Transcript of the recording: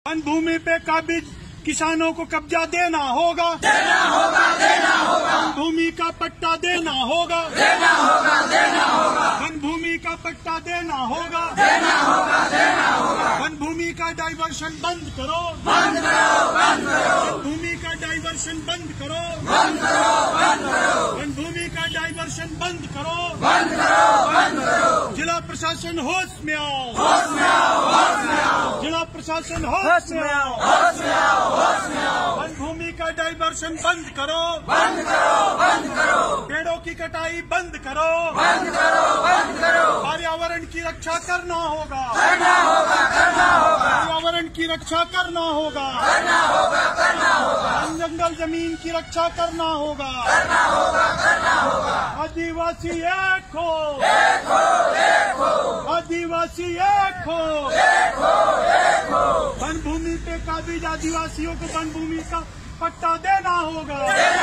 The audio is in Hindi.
वन भूमि पे काबिज किसानों को कब्जा देना होगा, वन भूमि का पट्टा देना होगा, वन भूमि का पट्टा देना होगा, वन भूमि का डाइवर्शन बंद करो, वन भूमि का डाइवर्शन बंद करो, वन भूमि का डाइवर्शन बंद करो, जिला प्रशासन होश में आओ, जिला प्रशासन होश में आओ, वन भूमि का डाइवर्शन बंद करो, पेड़ों की कटाई बंद करो, पर्यावरण की रक्षा करना होगा, पर्यावरण की रक्षा करना होगा, वन जंगल जमीन की रक्षा करना होगा, आदिवासी एक हो, आदिवासी एक हो, वन भूमि पे काबिज आदिवासियों को वन भूमि का पट्टा देना होगा।